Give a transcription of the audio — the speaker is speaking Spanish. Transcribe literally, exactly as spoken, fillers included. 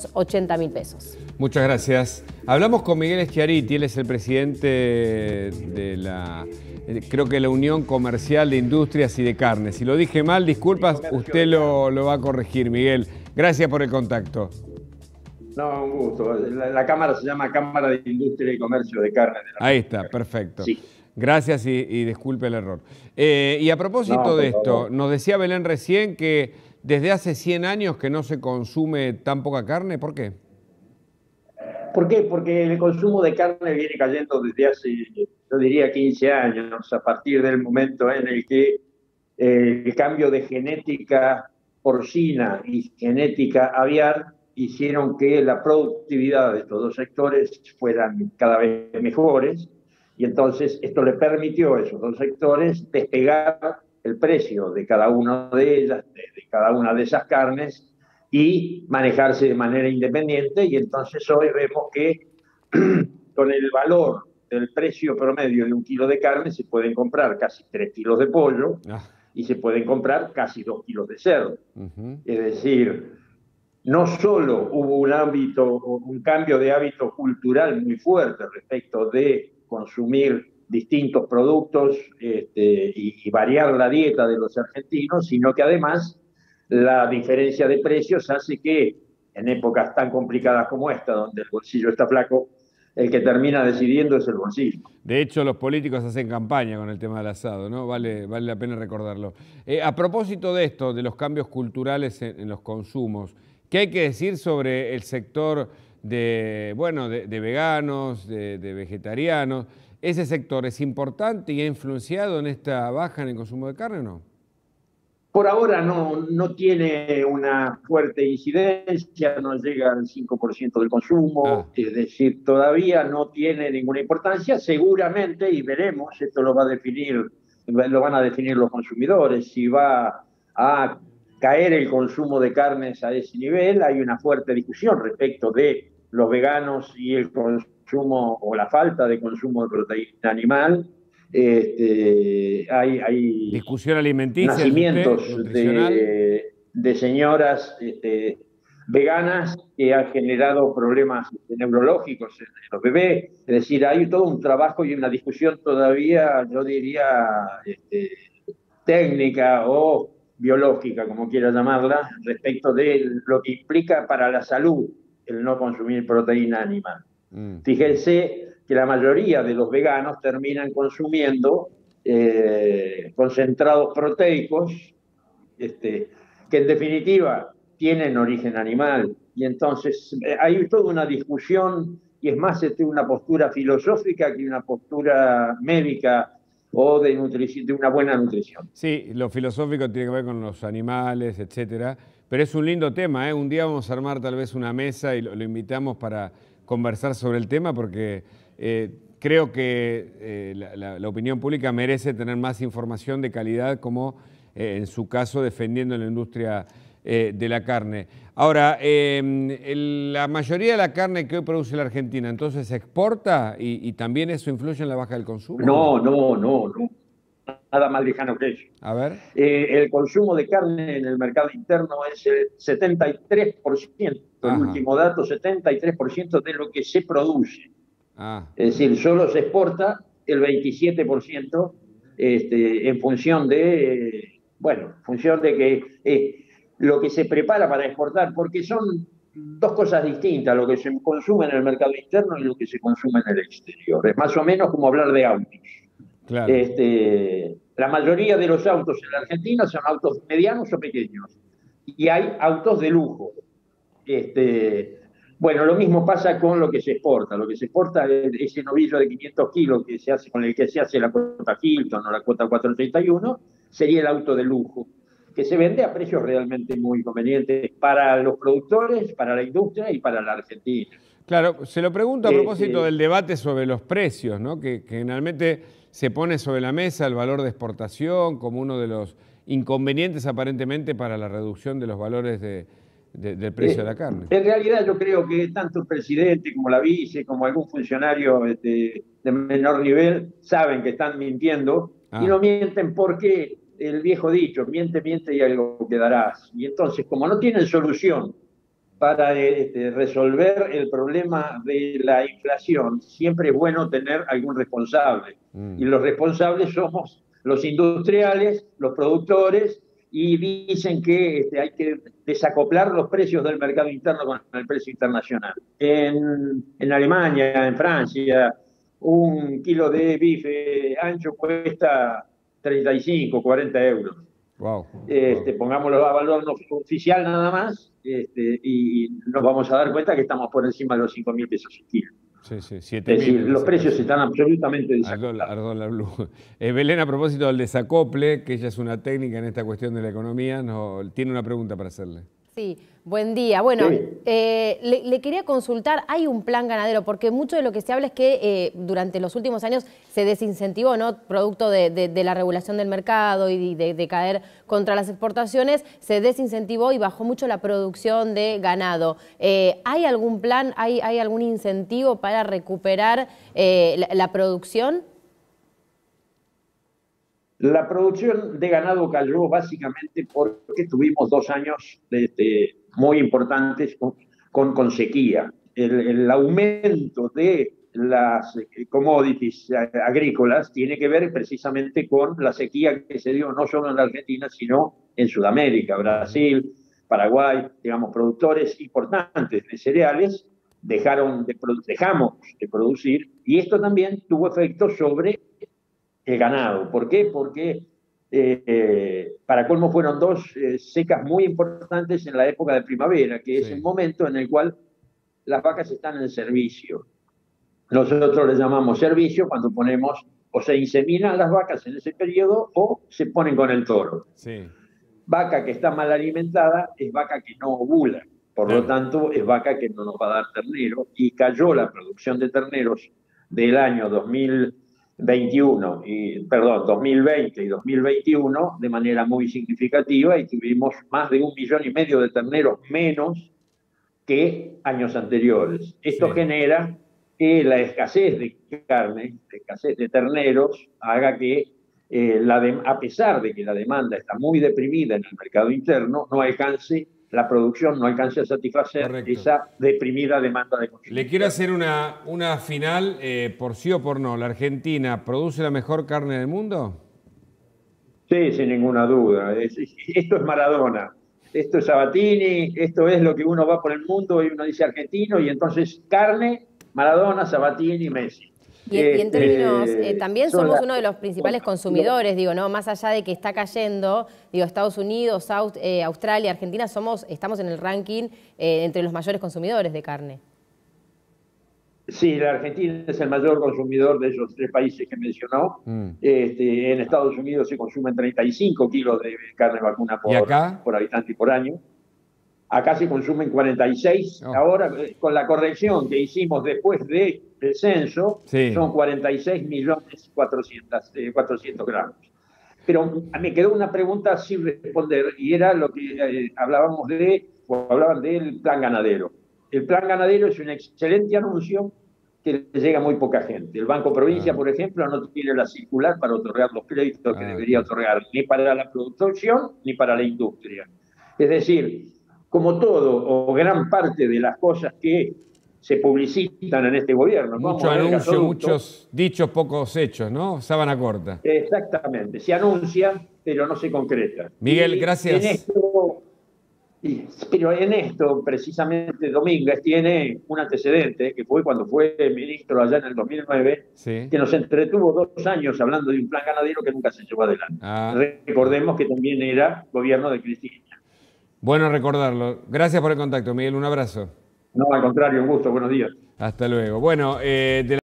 ochenta mil pesos. Muchas gracias. Hablamos con Miguel Schiaretti, él es el presidente de la, creo que la Unión Comercial de Industrias y de Carnes. Si lo dije mal, disculpas, usted lo, lo va a corregir, Miguel. Gracias por el contacto. No, un gusto. La, la Cámara se llama Cámara de Industria y Comercio de Carne. De la Ahí está, perfecto. Sí. Gracias y, y disculpe el error. Eh, y a propósito No, de por esto, favor. nos decía Belén recién que desde hace cien años que no se consume tan poca carne. ¿Por qué? ¿Por qué? Porque el consumo de carne viene cayendo desde hace, yo diría, quince años, a partir del momento en el que eh, el cambio de genética porcina y genética aviar hicieron que la productividad de estos dos sectores fueran cada vez mejores, y entonces esto le permitió a esos dos sectores despegar el precio de cada una de ellas, de, de cada una de esas carnes, y manejarse de manera independiente, y entonces hoy vemos que con el valor del precio promedio de un kilo de carne se pueden comprar casi tres kilos de pollo Ah. y se pueden comprar casi dos kilos de cerdo. Uh-huh. Es decir, no solo hubo un hábito, un cambio de hábito cultural muy fuerte respecto de consumir distintos productos este, y, y variar la dieta de los argentinos, sino que además la diferencia de precios hace que en épocas tan complicadas como esta, donde el bolsillo está flaco, el que termina decidiendo es el bolsillo. De hecho, los políticos hacen campaña con el tema del asado, ¿no? Vale, vale la pena recordarlo. Eh, a propósito de esto, de los cambios culturales en, en los consumos, ¿qué hay que decir sobre el sector de, bueno, de, de veganos, de, de vegetarianos? ¿Ese sector es importante y ha influenciado en esta baja en el consumo de carne o no? Por ahora no, no tiene una fuerte incidencia, no llega al cinco por ciento del consumo, Ah. es decir, todavía no tiene ninguna importancia. Seguramente, y veremos, esto lo va a definir, lo van a definir los consumidores, si va a caer el consumo de carnes a ese nivel. Hay una fuerte discusión respecto de los veganos y el consumo o la falta de consumo de proteína animal. Este, hay, hay Discusión alimenticia, nacimientos usted, nutricional. de, de señoras este, veganas que han generado problemas neurológicos en los bebés. Es decir, hay todo un trabajo y una discusión todavía, yo diría, este, técnica o biológica, como quiera llamarla, respecto de lo que implica para la salud el no consumir proteína animal. Mm. Fíjense que la mayoría de los veganos terminan consumiendo eh, concentrados proteicos, este, que en definitiva tienen origen animal, y entonces eh, hay toda una discusión, y es más este, una postura filosófica que una postura médica o de, de una buena nutrición. Sí, lo filosófico tiene que ver con los animales, etcétera, pero es un lindo tema, ¿eh? Un día vamos a armar tal vez una mesa y lo, lo invitamos para conversar sobre el tema, porque eh, creo que eh, la, la, la opinión pública merece tener más información de calidad, como eh, en su caso defendiendo la industria eh, de la carne. Ahora, eh, el, la mayoría de la carne que hoy produce la Argentina, ¿entonces se exporta y, y también eso influye en la baja del consumo? No, no, no, no. Nada más lejano que eso. A ver. Eh, el consumo de carne en el mercado interno es el setenta y tres por ciento. Ajá. El último dato, setenta y tres por ciento de lo que se produce. Ah. Es decir, solo se exporta el veintisiete por ciento este, en función de, eh, bueno, función de que eh, lo que se prepara para exportar, porque son dos cosas distintas, lo que se consume en el mercado interno y lo que se consume en el exterior. Es más o menos como hablar de autos. Claro. Este, la mayoría de los autos en la Argentina son autos medianos o pequeños, y hay autos de lujo. Este, bueno, lo mismo pasa con lo que se exporta. Lo que se exporta es ese novillo de quinientos kilos que se hace, con el que se hace la cuota Hilton o la cuota cuatrocientos treinta y uno, sería el auto de lujo, que se vende a precios realmente muy convenientes para los productores, para la industria y para la Argentina. Claro, se lo pregunto a propósito eh, del debate sobre los precios, ¿no? Que, que generalmente se pone sobre la mesa el valor de exportación como uno de los inconvenientes aparentemente para la reducción de los valores de, de, del precio eh, de la carne. En realidad yo creo que tanto el presidente como la vice, como algún funcionario este, de menor nivel, saben que están mintiendo, ah. y no mienten porque el viejo dicho, miente, miente y algo quedarás. Y entonces, como no tienen solución para este, resolver el problema de la inflación, siempre es bueno tener algún responsable. Mm. Y los responsables somos los industriales, los productores, y dicen que este, hay que desacoplar los precios del mercado interno con el precio internacional. En, en Alemania, en Francia, un kilo de bife ancho cuesta treinta y cinco, cuarenta euros. Wow. Este, wow. Pongámoslo a valor no oficial nada más, este, y nos vamos a dar cuenta que estamos por encima de los cinco mil pesos el kilo. Sí, sí, siete es decir, los precios están absolutamente desacoplados. Al dólar blue. Eh, Belén, a propósito del desacople, que ella es una técnica en esta cuestión de la economía, no, tiene una pregunta para hacerle. Sí, buen día. Bueno, sí. eh, le, le quería consultar, hay un plan ganadero, porque mucho de lo que se habla es que eh, durante los últimos años se desincentivó, ¿no? Producto de, de, de la regulación del mercado y de, de caer contra las exportaciones, se desincentivó y bajó mucho la producción de ganado. Eh, ¿Hay algún plan, hay, hay algún incentivo para recuperar eh, la, la producción? La producción de ganado cayó básicamente porque tuvimos dos años este, muy importantes con, con, con sequía. El, el aumento de las commodities agrícolas tiene que ver precisamente con la sequía que se dio no solo en la Argentina, sino en Sudamérica, Brasil, Paraguay, digamos, productores importantes de cereales dejaron de, dejamos de producir, y esto también tuvo efecto sobre el ganado. ¿Por qué? Porque eh, para colmo fueron dos eh, secas muy importantes en la época de primavera, que es sí. el momento en el cual las vacas están en servicio. Nosotros le llamamos servicio cuando ponemos o se inseminan las vacas en ese periodo o se ponen con el toro. Sí. Vaca que está mal alimentada es vaca que no ovula, por claro. lo tanto es vaca que no nos va a dar ternero, y cayó la producción de terneros del año dos mil veintiuno, y, perdón, dos mil veinte y dos mil veintiuno de manera muy significativa, y tuvimos más de un millón y medio de terneros menos que años anteriores. Esto sí. genera que la escasez de carne, la escasez de terneros, haga que, eh, la de, a pesar de que la demanda está muy deprimida en el mercado interno, no alcance la producción, no alcance a satisfacer Correcto. esa deprimida demanda de consumo. Le quiero hacer una, una final, eh, por sí o por no. ¿La Argentina produce la mejor carne del mundo? Sí, sin ninguna duda. Es, esto es Maradona, esto es Sabatini, esto es lo que uno va por el mundo y uno dice argentino, y entonces carne, Maradona, Sabatini, Messi. Y, y en términos, eh, también somos la, uno de los principales consumidores, digo, ¿no? Más allá de que está cayendo, digo, Estados Unidos, Aust eh, Australia, Argentina, somos, estamos en el ranking eh, entre los mayores consumidores de carne. Sí, la Argentina es el mayor consumidor de esos tres países que mencionó. Mm. Este, en Estados Unidos se consumen treinta y cinco kilos de carne vacuna por, por habitante y por año. Acá se consumen cuarenta y seis. Oh. Ahora, con la corrección que hicimos después del censo, sí. son cuarenta y seis millones cuatrocientos gramos. Pero me quedó una pregunta sin responder, y era lo que eh, hablábamos de, o hablaban del plan ganadero. El plan ganadero es un excelente anuncio que le llega a muy poca gente. El Banco Provincia, ah. por ejemplo, no tiene la circular para otorgar los créditos que ah. debería otorgar, ni para la producción ni para la industria. Es decir, como todo o gran parte de las cosas que se publicitan en este gobierno. Mucho anuncio, muchos dichos, pocos hechos, ¿no? Sábana corta. Exactamente, se anuncia, pero no se concreta. Miguel, y gracias. En esto, y, pero en esto, precisamente, Domínguez tiene un antecedente, que fue cuando fue ministro allá en el dos mil nueve, sí. que nos entretuvo dos años hablando de un plan ganadero que nunca se llevó adelante. Ah. Recordemos que también era gobierno de Cristina. Bueno recordarlo. Gracias por el contacto, Miguel. Un abrazo. No, al contrario, un gusto. Buenos días. Hasta luego. Bueno, eh, de la